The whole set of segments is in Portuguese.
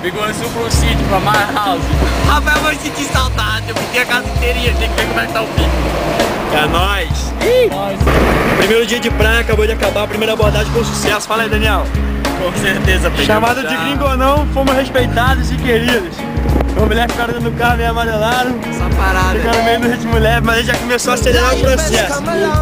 Biguaçu pro sítio, pra My House. Rapaz, eu vou sentir saudade. Eu fiquei a casa inteirinha, tem que ver como é que tá o vídeo. É nóis. Primeiro dia de praia, acabou de acabar. A primeira abordagem com sucesso. Fala aí, Daniel. Com certeza, pegamos. Chamada de gringo ou não, fomos respeitados e queridos. As mulheres ficaram dentro do carro e amarelaram. Essa parada. Ficaram meio no ritmo leve, mas a gente já começou a acelerar o processo.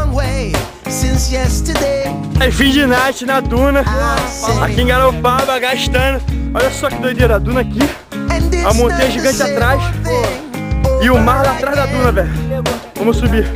É fim de night na duna, aqui em Garopaba, gastando. Olha só que doideira, a duna aqui, a montanha gigante atrás e o mar lá atrás da duna, velho. Vamos subir.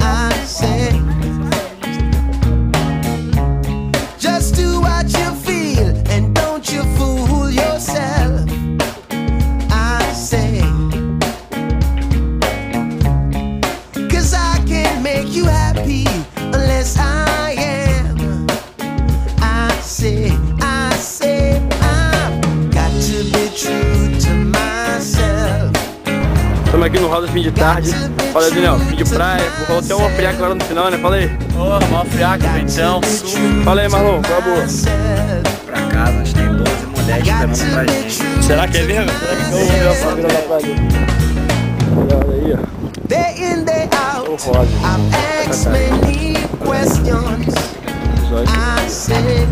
Estamos aqui no Roda fim de tarde. Fala aí, Daniel, fim de praia, vou até uma friaca agora no final, né? Fala aí. Uma friaca, ventão, sul. Fala aí, Marlon, qual é a boa? Pra casa, nós tem 12 mulheres esperando pra gente. Será que é mesmo? Será que eu vou ver a família da praia dele? Olha aí, ó. Day in, day out, I've asked many questions. I said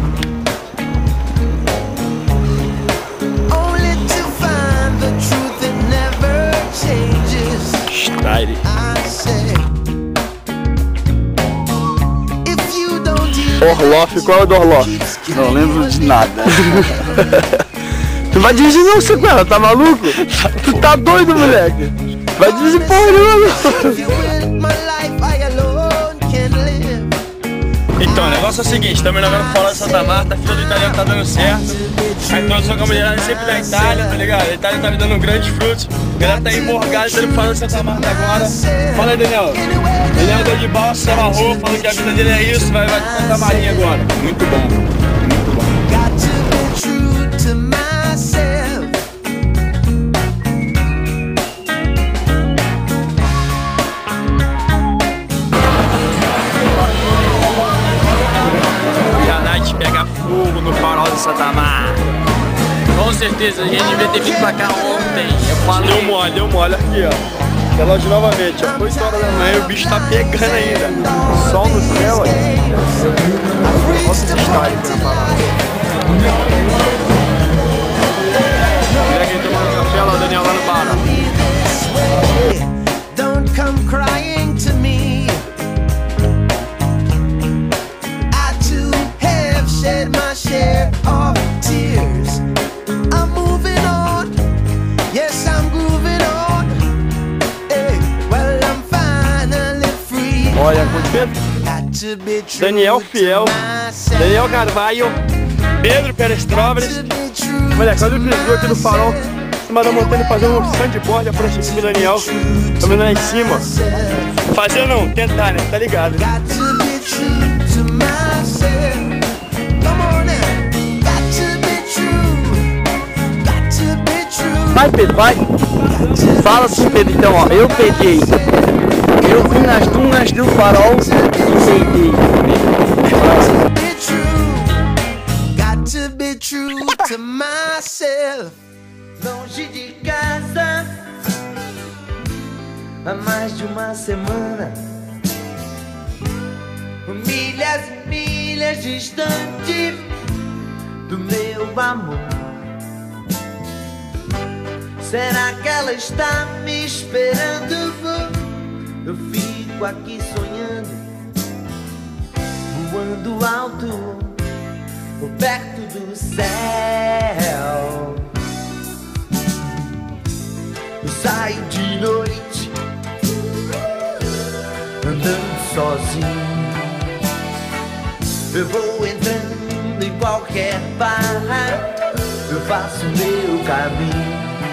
only to find the truth that never changes. Style. Orloff, qual é o do Orloff? Não lembro de nada. Tu vai dirigir não, Sequela, tá maluco? Tu tá doido, moleque? Vai dirigir porra nenhuma. Então, o negócio é o seguinte, estamos indo agora pra Fora de Santa Marta, a fila do italiano tá dando certo. A introdução com a mulherada sempre da Itália, tá ligado? A Itália tá me dando grandes frutos. A galera tá emborgada, tá indo pra Fora de Santa Marta agora. Fala aí, Daniel. Daniel deu de balsa, se amarrou, falou que a vida dele é isso, vai pra Santa Marinha agora. Muito bom, muito bom. No Farol de Santa Marta. Com certeza, a gente devia ter vindo pra cá ontem. Eu falei. Deu mole aqui, ó. Relógio novamente, ó. 8 horas da manhã e o bicho tá pegando ainda. Sol no céu, ó. Olha esse estádio aqui na parada. Olha quem tomando café lá, o Daniel lá no bar. Don't come crying to me. Share of tears. I'm moving on. Yes, I'm grooving on. Hey, well, I'm finally free. Olha, com Daniel Fiel, Daniel Carvalho, Pedro Perestrobles. Moleque, olha o visor aqui do farol, em cima da montanha, fazendo um sandboard pra cima do Daniel. Tá vendo lá em cima? Fazer não, tentar, né? Tá ligado? Vai, Pedro, vai. Fala assim, Pedro, então, ó. Eu peguei. Eu fui nas dunas do farol e peguei. Longe de casa há mais de uma semana, milhas e milhas distante do meu amor. Será que ela está me esperando? Eu fico aqui sonhando, voando alto, perto do céu. Eu saio de noite, andando sozinho. Eu vou entrando em qualquer bar, eu faço meu caminho.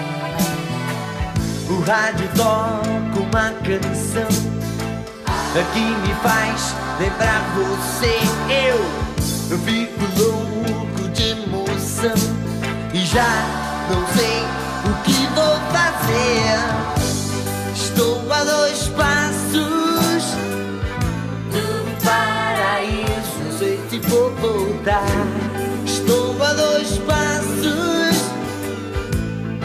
O rádio toca uma canção que me faz lembrar você. Eu fico louco de emoção e já não sei o que vou fazer. Estou a 2 passos do paraíso, não sei se vou voltar. Estou a 2 passos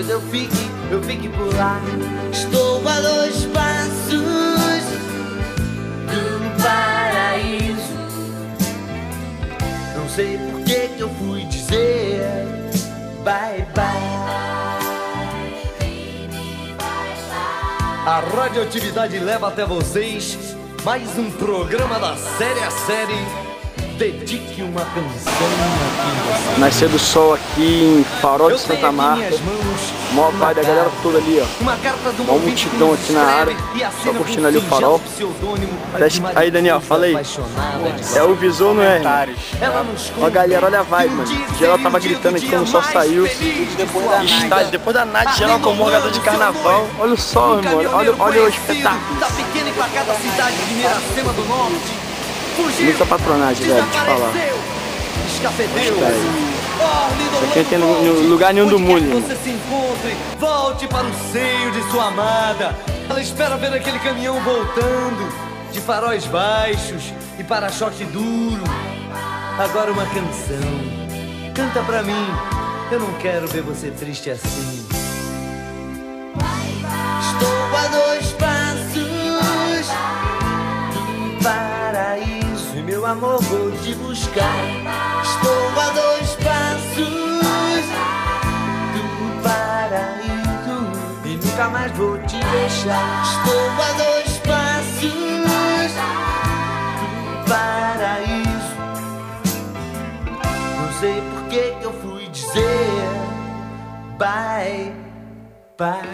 talvez eu fique por lá. Estou a 2 passos do paraíso. Não sei por que eu fui dizer bye bye. A radioatividade leva até vocês mais um programa da série a série. Dedique uma canção aqui. Nascer do sol aqui em Farol de Santa Marta. Maior parte da galera toda ali, ó. Uma multidão aqui na área, só curtindo ali o farol. Aí, Daniel, fala aí. É o visor ou não é? Ó, galera, olha a vibe, mano. Geral tava gritando aqui quando o sol saiu. Estádio, depois da night, geral como jogador de carnaval. Olha o sol, irmão. Olha o espetáculo. Muita patronagem, velho, te falar. Isso aqui não tem lugar nenhum do mundo, irmão. Você se encontre, volte para o seio de sua amada. Ela espera ver aquele caminhão voltando, de faróis baixos e para-choque duro. Agora uma canção, canta pra mim, eu não quero ver você triste assim. Estou a 2 passos do paraíso. Meu amor, vou te buscar. Estou a 2 passos do paraíso e nunca mais vou te deixar. Estou a 2 passos do paraíso. Não sei por que eu fui dizer bye bye.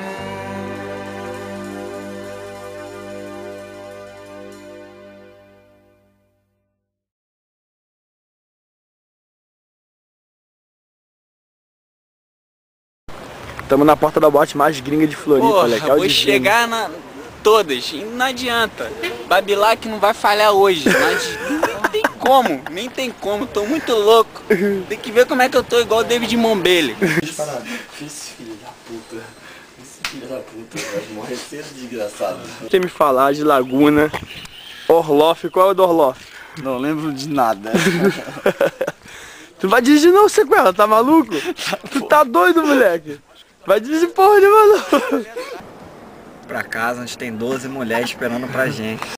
Estamos na porta da boate mais gringa de Floripa, moleque. Vou chegar na todas, e não adianta. Babilac não vai falhar hoje, mas não tem como, nem tem como, tô muito louco. Tem que ver como é que eu tô, igual o David Mombele. Esse filho da puta, vai morrer cedo, desgraçado. Tem me falar de Laguna, Orloff, qual é o do Orloff? Não lembro de nada. Tu vai dirigir não, sequela, tá maluco? Tu tá doido, moleque? Vai dirigir porra de maluco. Pra casa, onde tem 12 mulheres esperando pra gente.